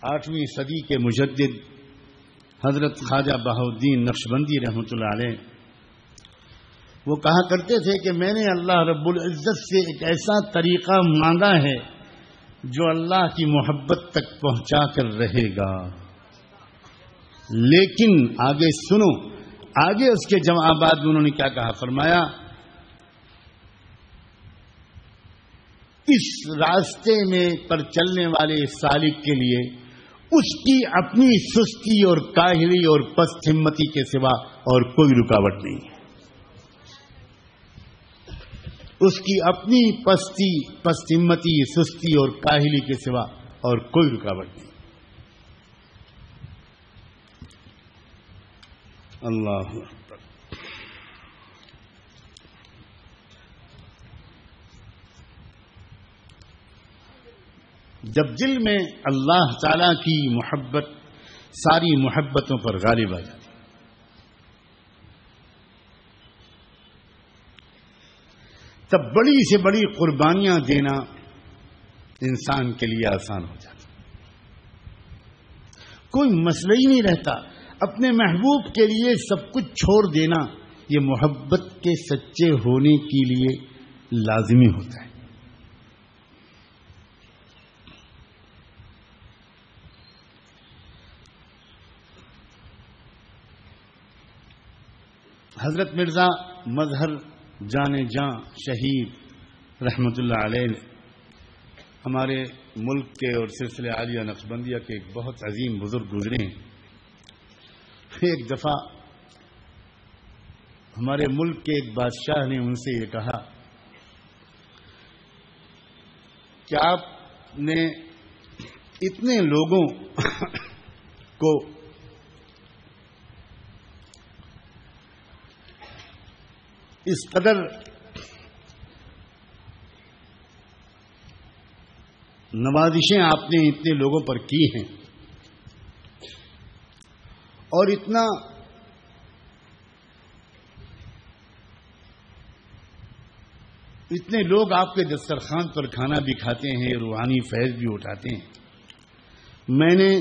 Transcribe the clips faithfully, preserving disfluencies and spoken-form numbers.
آٹھویں صدی کے مجدد حضرت خواجہ بہاؤالدین نقشبندی رحمۃ اللہ علیہ وہ کہا کرتے تھے کہ میں نے اللہ رب العزت سے ایک ایسا طریقہ مانگا ہے جو اللہ کی محبت تک پہنچا کر رہے گا. لیکن آگے سنو، آگے اس کے جوابات میں انہوں نے کیا کہا، فرمایا اس راستے میں پر چلنے والے سالک کے لیے اس کی اپنی سستی اور کاہلی اور پست ہمتی کے سوا اور کوئی رکاوٹ نہیں ہے. اس کی اپنی پستی پست ہمتی سستی اور کاہلی کے سوا اور کوئی رکاوٹ نہیں. اللہ اکبر. جب دل میں اللہ تعالی کی محبت ساری محبتوں پر غالب آ جاتی تب بڑی سے بڑی قربانیاں دینا انسان کے لیے آسان ہو جاتا. کوئی مسئلہ ہی نہیں رہتا. اپنے محبوب کے لیے سب کچھ چھوڑ دینا یہ محبت کے سچے ہونے کے لیے لازمی ہوتا ہے. حضرت مرزا مظہر جان جاں شہید رحمت اللہ علیہ ہمارے ملک کے اور سلسلے عالیہ نقشبندیہ کے ایک بہت عظیم بزرگ گزرے ہیں. ایک دفعہ ہمارے ملک کے ایک بادشاہ نے ان سے یہ کہا کہ آپ نے اتنے لوگوں کو اس قدر نوازشیں آپ نے اتنے لوگوں پر کی ہیں اور اتنا اتنے لوگ آپ کے دسترخوان پر کھانا بھی کھاتے ہیں، روحانی فیض بھی اٹھاتے ہیں. میں نے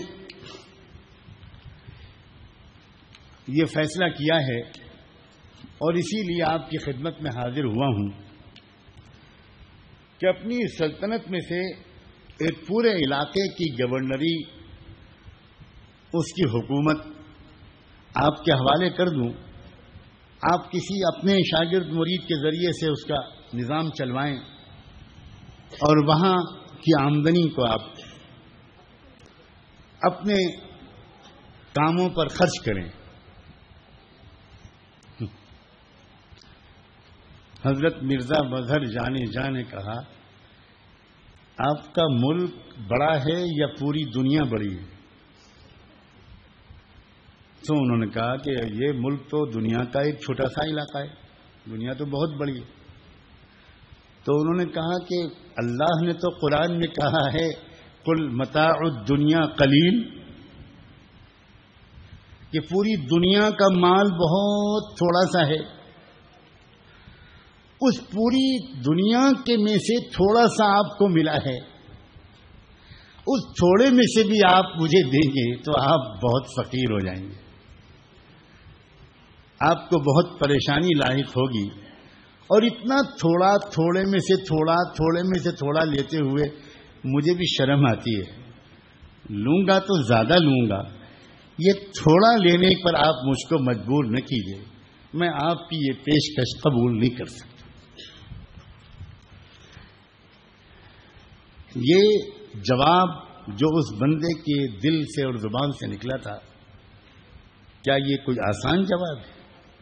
یہ فیصلہ کیا ہے اور اسی لیے آپ کی خدمت میں حاضر ہوا ہوں کہ اپنی سلطنت میں سے ایک پورے علاقے کی گورنری، اس کی حکومت آپ کے حوالے کر دوں. آپ کسی اپنے شاگرد مرید کے ذریعے سے اس کا نظام چلوائیں اور وہاں کی آمدنی کو آپ اپنے کاموں پر خرچ کریں. حضرت مرزا مظہر جانے جان نے کہا آپ کا ملک بڑا ہے یا پوری دنیا بڑی ہے؟ تو انہوں نے کہا کہ یہ ملک تو دنیا کا ایک چھوٹا سا علاقہ ہے، دنیا تو بہت بڑی ہے. تو انہوں نے کہا کہ اللہ نے تو قرآن میں کہا ہے قل متاع الدنیا قلیل، کہ پوری دنیا کا مال بہت تھوڑا سا ہے. اس پوری دنیا کے میں سے تھوڑا سا آپ کو ملا ہے، اس تھوڑے میں سے بھی آپ مجھے دیں گے تو آپ بہت فقیر ہو جائیں گے، آپ کو بہت پریشانی لاحق ہوگی. اور اتنا تھوڑا تھوڑے میں سے تھوڑا تھوڑے میں سے تھوڑا لیتے ہوئے مجھے بھی شرم آتی ہے. لوں گا تو زیادہ لوں گا، یہ تھوڑا لینے پر آپ مجھ کو مجبور نہ کیجیے، میں آپ کی یہ پیشکش قبول نہیں کر سکتا. یہ جواب جو اس بندے کے دل سے اور زبان سے نکلا تھا، کیا یہ کوئی آسان جواب ہے؟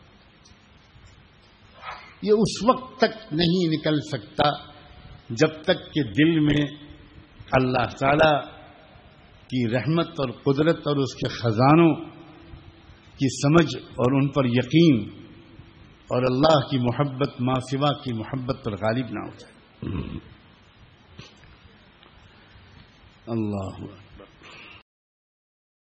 یہ اس وقت تک نہیں نکل سکتا جب تک کہ دل میں اللہ تعالی کی رحمت اور قدرت اور اس کے خزانوں کی سمجھ اور ان پر یقین اور اللہ کی محبت ما سوا کی محبت پر غالب نہ ہو جائے. اللہ